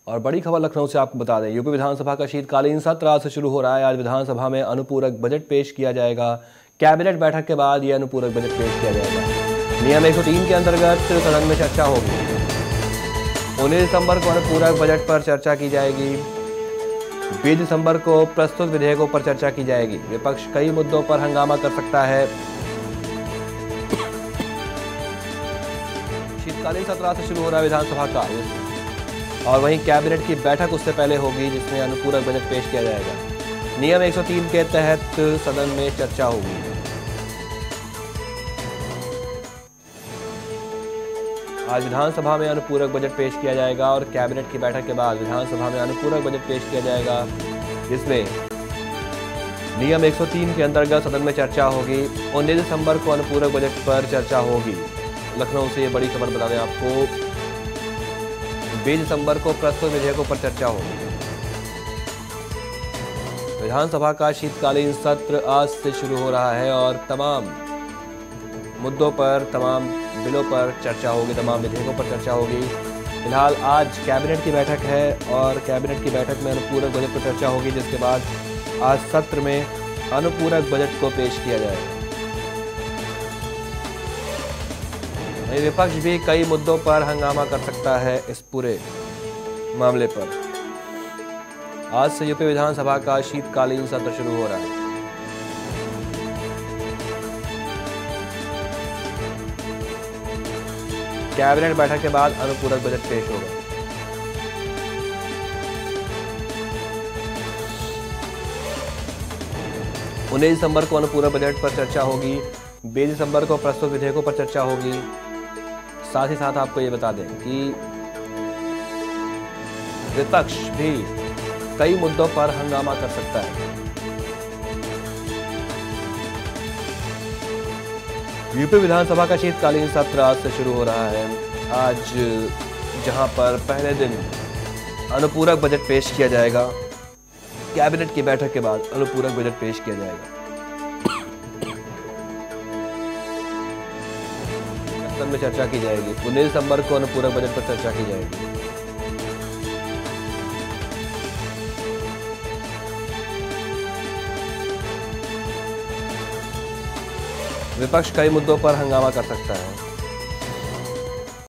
और बड़ी खबर लखनऊ से आपको बता दें, यूपी विधानसभा का शीतकालीन सत्र आज से शुरू हो रहा है। आज विधानसभा में अनुपूरक बजट पेश किया जाएगा। कैबिनेट बैठक के बाद यह अनुपूरक बजट पेश किया जाएगा। नियम 103 के अंतर्गत सदन में चर्चा होगी। 19 दिसंबर को अनुपूरक बजट पर चर्चा की जाएगी। 20 दिसंबर को प्रस्तुत विधेयकों पर चर्चा की जाएगी। विपक्ष कई मुद्दों पर हंगामा कर सकता है। शीतकालीन सत्र आज से शुरू हो रहा है विधानसभा का, और वहीं कैबिनेट की बैठक उससे पहले होगी जिसमें अनुपूरक बजट पेश किया जाएगा। नियम 103 के तहत सदन में चर्चा होगी। आज विधानसभा में अनुपूरक बजट पेश किया जाएगा और कैबिनेट की बैठक के बाद विधानसभा में अनुपूरक बजट पेश किया जाएगा, जिसमें नियम 103 के अंतर्गत सदन में चर्चा होगी। 19 दिसंबर को अनुपूरक बजट पर चर्चा होगी। लखनऊ से ये बड़ी खबर बता दें आपको, 20 दिसंबर को प्रस्तुत विधेयकों पर चर्चा होगी। विधानसभा का शीतकालीन सत्र आज से शुरू हो रहा है और तमाम मुद्दों पर, तमाम बिलों पर चर्चा होगी, तमाम विधेयकों पर चर्चा होगी। फिलहाल आज कैबिनेट की बैठक है और कैबिनेट की बैठक में अनुपूरक बजट पर चर्चा होगी, जिसके बाद आज सत्र में अनुपूरक बजट को पेश किया जाएगा। वहीं विपक्ष भी कई मुद्दों पर हंगामा कर सकता है इस पूरे मामले पर। आज से यूपी विधानसभा का शीतकालीन सत्र शुरू हो रहा है। कैबिनेट बैठक के बाद अनुपूरक बजट पेश होगा। उन्नीस दिसंबर को अनुपूरक बजट पर चर्चा होगी। 20 दिसंबर को प्रस्तुत विधेयकों पर चर्चा होगी। साथ ही साथ आपको ये बता दें कि विपक्ष भी कई मुद्दों पर हंगामा कर सकता है। यूपी विधानसभा का शीतकालीन सत्र आज से शुरू हो रहा है। आज जहां पर पहले दिन अनुपूरक बजट पेश किया जाएगा, कैबिनेट की बैठक के बाद अनुपूरक बजट पेश किया जाएगा। सदन में चर्चा की जाएगी। 19 दिसंबर को अनुपूरक बजट पर चर्चा की जाएगी। विपक्ष कई मुद्दों पर हंगामा कर सकता है।